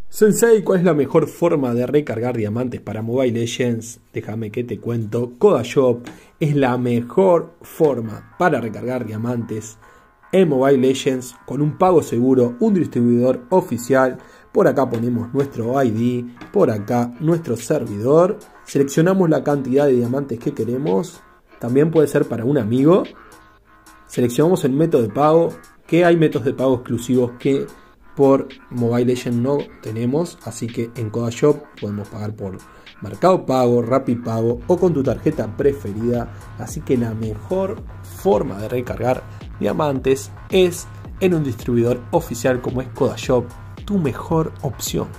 Sensei, ¿cuál es la mejor forma de recargar diamantes para Mobile Legends? Déjame que te cuento. CodaShop es la mejor forma para recargar diamantes en Mobile Legends con un pago seguro, un distribuidor oficial. Por acá ponemos nuestro ID, por acá nuestro servidor. Seleccionamos la cantidad de diamantes que queremos. También puede ser para un amigo. Seleccionamos el método de pago, que hay métodos de pago exclusivos que por Mobile Legends no tenemos, así que en CodaShop podemos pagar por Mercado Pago, Rapipago o con tu tarjeta preferida. Así que la mejor forma de recargar diamantes es en un distribuidor oficial como es CodaShop, tu mejor opción.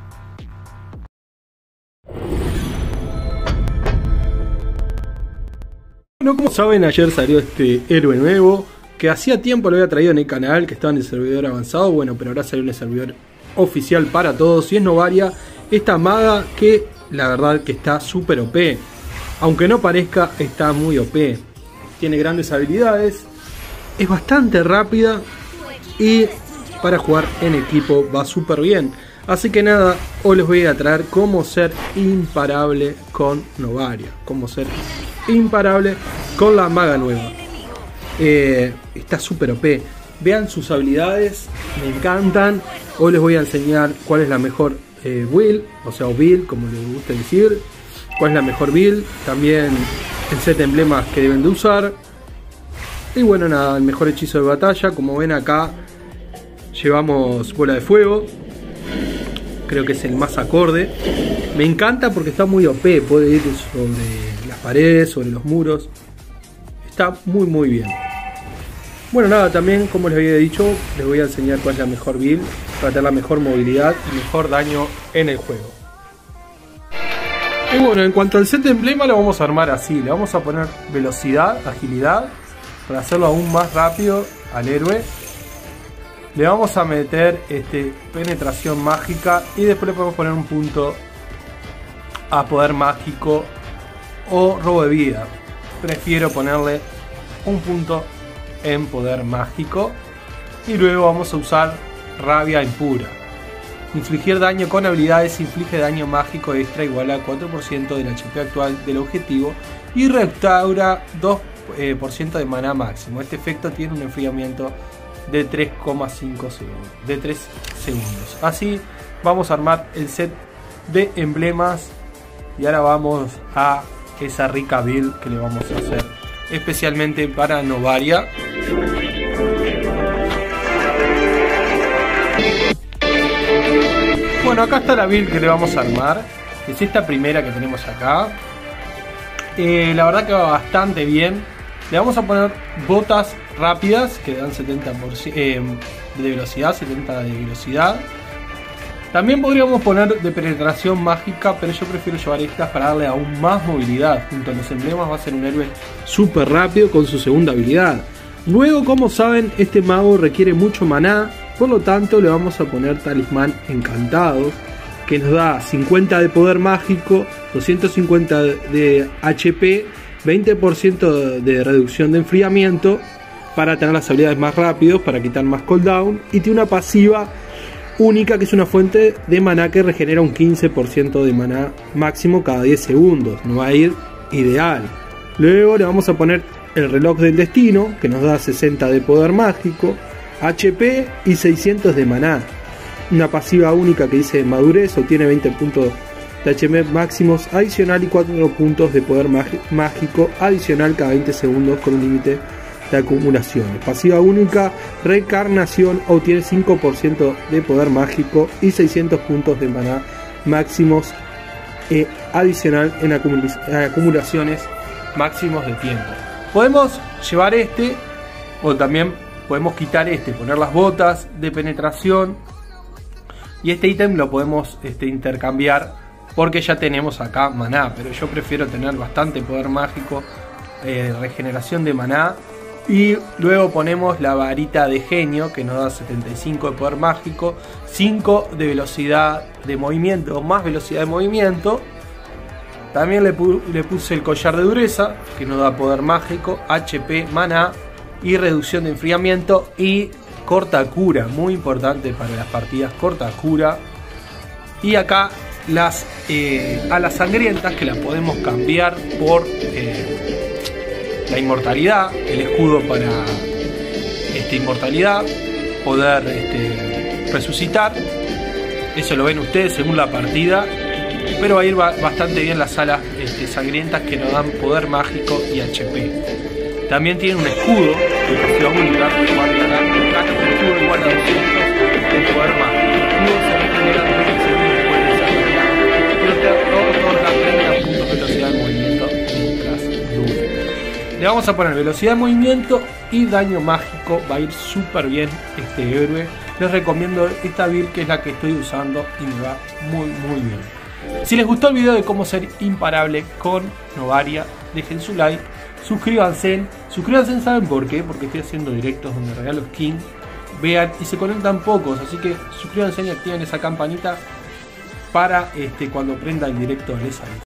Bueno, como saben, ayer salió este héroe nuevo que hacía tiempo lo había traído en el canal, que estaba en el servidor avanzado, bueno, pero ahora salió en el servidor oficial para todos y es Novaria, esta maga que la verdad que está súper OP, aunque no parezca, está muy OP, tiene grandes habilidades, es bastante rápida y para jugar en equipo va súper bien. Así que nada, hoy les voy a traer cómo ser imparable con Novaria, cómo ser imparable con la maga nueva. Está súper OP. Vean sus habilidades, me encantan. Hoy les voy a enseñar cuál es la mejor build, o sea, build, como les gusta decir. Cuál es la mejor build. También el set de emblemas que deben de usar. Y bueno, nada, el mejor hechizo de batalla. Como ven acá, llevamos bola de fuego. Creo que es el más acorde. Me encanta porque está muy OP. Puede ir sobre las paredes, sobre los muros. Está muy bien. Bueno, nada, también como les había dicho, les voy a enseñar cuál es la mejor build para tener la mejor movilidad y mejor daño en el juego. Y bueno, en cuanto al set de emblema lo vamos a armar así. Le vamos a poner velocidad, agilidad, para hacerlo aún más rápido al héroe. Le vamos a meter penetración mágica y después le podemos poner un punto a poder mágico o robo de vida. Prefiero ponerle un punto en poder mágico y luego vamos a usar rabia impura. Infligir daño con habilidades, inflige daño mágico extra igual a 4% del HP actual del objetivo y restaura 2% de maná máximo. Este efecto tiene un enfriamiento de 3,5 segundos, de 3 segundos. Así vamos a armar el set de emblemas y ahora vamos a esa rica build que le vamos a hacer especialmente para Novaria. Bueno, acá está la build que le vamos a armar. Es esta primera que tenemos acá. La verdad que va bastante bien. Le vamos a poner botas rápidas que dan 70% de velocidad, 70 de velocidad. También podríamos poner de penetración mágica, pero yo prefiero llevar estas para darle aún más movilidad. Junto a los emblemas va a ser un héroe súper rápido con su segunda habilidad. Luego, como saben, este mago requiere mucho maná, por lo tanto le vamos a poner talismán encantado, que nos da 50 de poder mágico, 250 de HP, 20% de reducción de enfriamiento para tener las habilidades más rápidos, para quitar más cooldown, y tiene una pasiva única que es una fuente de maná que regenera un 15% de maná máximo cada 10 segundos. Nos va a ir ideal. Luego le vamos a poner el reloj del destino que nos da 60 de poder mágico, HP y 600 de maná. Una pasiva única que dice madurez, obtiene 20 puntos de HP máximos adicional y 4 puntos de poder mágico adicional cada 20 segundos con un límite de acumulaciones. Pasiva única, reencarnación, obtiene 5% de poder mágico y 600 puntos de maná máximos adicional en acumulaciones máximos de tiempo. Podemos llevar o también podemos quitar poner las botas de penetración y este ítem lo podemos intercambiar porque ya tenemos acá maná, pero yo prefiero tener bastante poder mágico, regeneración de maná. Y luego ponemos la varita de genio que nos da 75 de poder mágico, 5 de velocidad de movimiento, más velocidad de movimiento. También le puse el collar de dureza que nos da poder mágico, HP, maná y reducción de enfriamiento y corta cura, muy importante para las partidas, corta cura. Y acá las alas sangrientas, que las podemos cambiar por la inmortalidad, el escudo para inmortalidad, poder resucitar. Eso lo ven ustedes según la partida, pero va a ir bastante bien las alas sangrientas, que nos dan poder mágico y HP. También tiene un escudo de velocidad única, gana un escudo igual a 200 de poder mágico. El escudo se regenera 20 segundos después de desarrollar, pero te otorga 30 puntos de velocidad de movimiento mientras dure. Le vamos a poner velocidad de movimiento y daño mágico. Va a ir súper bien este héroe. Les recomiendo esta build, que es la que estoy usando y me va muy bien. Si les gustó el video de cómo ser imparable con Novaria, dejen su like, suscríbanse, ¿saben por qué? Porque estoy haciendo directos donde regalo skin, vean, y se conectan pocos, así que suscríbanse y activen esa campanita para cuando prenda el directo les avise.